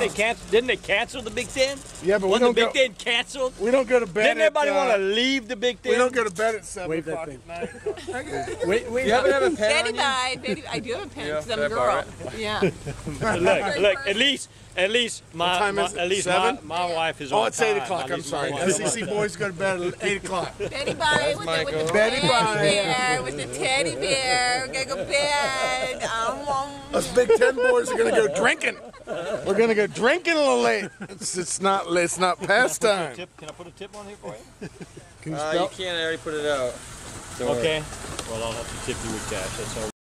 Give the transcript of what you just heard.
Didn't they cancel the Big Ten? Yeah, but Wasn't the Big Ten canceled? We don't go to bed. Didn't everybody want to leave the Big Ten? We don't go to bed at 7 o'clock at night. You haven't have a pen Betty on you? bye. Betty, I do have a pen Yeah, because I'm a can I borrow girl. Yeah. Look, at least my wife is on Oh, it's 8 time. o'clock. At I'm least sorry. my wife- SEC boys go to bed at 8 o'clock. Betty bye with the Betty teddy bye. bear. With the teddy bear. We're going to go to bed. Us Big Ten boys are gonna go drinking. We're gonna go drinking a little late. It's not past time. Can I put a tip on here for you? Can you You spell? can't. I already put it out. Don't worry. Okay. Well, I'll have to tip you with cash. That's all.